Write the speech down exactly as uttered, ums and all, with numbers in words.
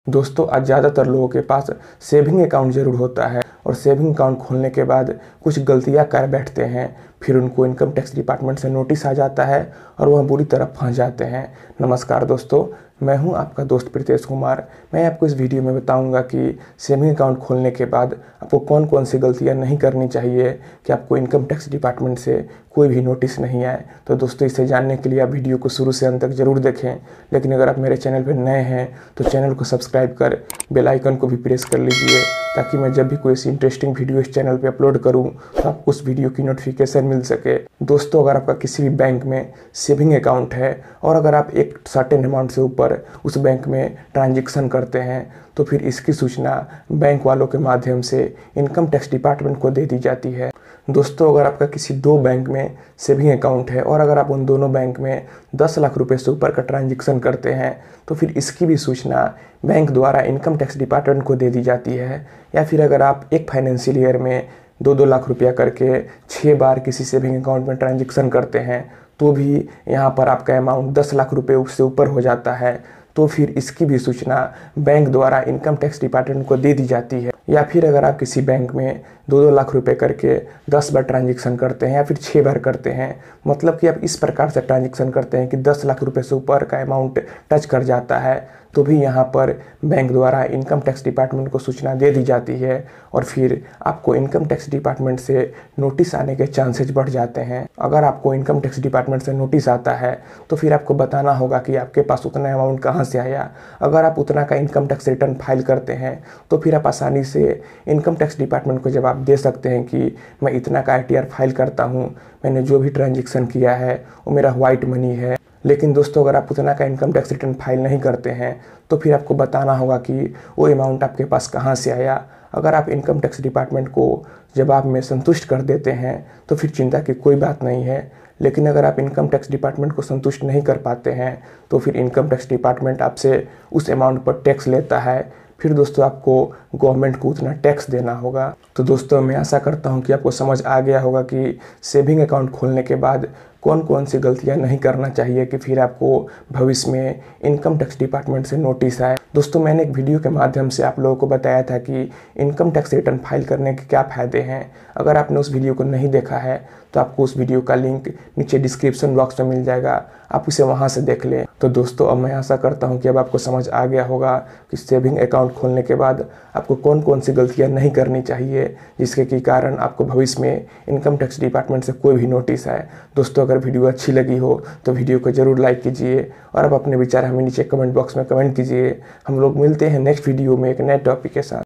दोस्तों आज ज़्यादातर लोगों के पास सेविंग अकाउंट ज़रूर होता है और सेविंग अकाउंट खोलने के बाद कुछ गलतियां कर बैठते हैं, फिर उनको इनकम टैक्स डिपार्टमेंट से नोटिस आ जाता है और वह बुरी तरह फंस जाते हैं। नमस्कार दोस्तों, मैं हूं आपका दोस्त प्रीतेश कुमार। मैं आपको इस वीडियो में बताऊंगा कि सेविंग अकाउंट खोलने के बाद आपको कौन कौन सी गलतियां नहीं करनी चाहिए कि आपको इनकम टैक्स डिपार्टमेंट से कोई भी नोटिस नहीं आए। तो दोस्तों इसे जानने के लिए आप वीडियो को शुरू से अंत तक जरूर देखें, लेकिन अगर आप मेरे चैनल पर नए हैं तो चैनल को सब्सक्राइब कर बेल आइकन को भी प्रेस कर लीजिए, ताकि मैं जब भी कोई ऐसी इंटरेस्टिंग वीडियो इस चैनल पे अपलोड करूं तो आपको उस वीडियो की नोटिफिकेशन मिल सके। दोस्तों अगर आपका किसी भी बैंक में सेविंग अकाउंट है और अगर आप एक सर्टेन अमाउंट से ऊपर उस बैंक में ट्रांजैक्शन करते हैं तो फिर इसकी सूचना बैंक वालों के माध्यम से इनकम टैक्स डिपार्टमेंट को दे दी जाती है। दोस्तों अगर आपका किसी दो बैंक में सेविंग अकाउंट है और अगर आप उन दोनों बैंक में दस लाख रुपए से ऊपर का ट्रांजैक्शन करते हैं तो फिर इसकी भी सूचना बैंक द्वारा इनकम टैक्स डिपार्टमेंट को दे दी जाती है। या फिर अगर आप एक फाइनेंशियल ईयर में दो दो लाख रुपया करके छः बार किसी सेविंग अकाउंट में ट्रांजैक्शन करते हैं तो भी यहाँ पर आपका अमाउंट दस लाख रुपए उससे ऊपर हो जाता है, तो फिर इसकी भी सूचना बैंक द्वारा इनकम टैक्स डिपार्टमेंट को दे दी जाती है। या फिर अगर आप किसी बैंक में दो दो लाख रुपए करके दस बार ट्रांजैक्शन करते हैं या फिर छः बार करते हैं, मतलब कि आप इस प्रकार से ट्रांजैक्शन करते हैं कि दस लाख रुपए से ऊपर का अमाउंट टच कर जाता है, तो भी यहाँ पर बैंक द्वारा इनकम टैक्स डिपार्टमेंट को सूचना दे दी जाती है और फिर आपको इनकम टैक्स डिपार्टमेंट से नोटिस आने के चांसेस बढ़ जाते हैं। अगर आपको इनकम टैक्स डिपार्टमेंट से नोटिस आता है तो फिर आपको बताना होगा कि आपके पास उतना अमाउंट कहाँ से आया। अगर आप उतना का इनकम टैक्स रिटर्न फाइल करते हैं तो फिर आप आसानी से इनकम टैक्स डिपार्टमेंट को जवाब दे सकते हैं कि मैं इतना का आई टी आर फाइल करता हूँ, मैंने जो भी ट्रांजेक्शन किया है वो मेरा वाइट मनी है। लेकिन दोस्तों अगर आप उतना का इनकम टैक्स रिटर्न फाइल नहीं करते हैं तो फिर आपको बताना होगा कि वो अमाउंट आपके पास कहाँ से आया। अगर आप इनकम टैक्स डिपार्टमेंट को जवाब में संतुष्ट कर देते हैं तो फिर चिंता की कोई बात नहीं है, लेकिन अगर आप इनकम टैक्स डिपार्टमेंट को संतुष्ट नहीं कर पाते हैं तो फिर इनकम टैक्स डिपार्टमेंट आपसे उस अमाउंट पर टैक्स लेता है। फिर दोस्तों आपको गवर्नमेंट को उतना टैक्स देना होगा। तो दोस्तों मैं आशा करता हूं कि आपको समझ आ गया होगा कि सेविंग अकाउंट खोलने के बाद कौन कौन सी गलतियां नहीं करना चाहिए कि फिर आपको भविष्य में इनकम टैक्स डिपार्टमेंट से नोटिस आए। दोस्तों मैंने एक वीडियो के माध्यम से आप लोगों को बताया था कि इनकम टैक्स रिटर्न फाइल करने के क्या फ़ायदे हैं। अगर आपने उस वीडियो को नहीं देखा है तो आपको उस वीडियो का लिंक नीचे डिस्क्रिप्शन बॉक्स में मिल जाएगा, आप उसे वहां से देख लें। तो दोस्तों अब मैं आशा करता हूं कि अब आपको समझ आ गया होगा कि सेविंग अकाउंट खोलने के बाद आपको कौन कौन सी गलतियां नहीं करनी चाहिए जिसके के कारण आपको भविष्य में इनकम टैक्स डिपार्टमेंट से कोई भी नोटिस आए। दोस्तों अगर वीडियो अच्छी लगी हो तो वीडियो को जरूर लाइक कीजिए और अब अपने विचार हमें नीचे कमेंट बॉक्स में कमेंट कीजिए। हम लोग मिलते हैं नेक्स्ट वीडियो में एक नए टॉपिक के साथ।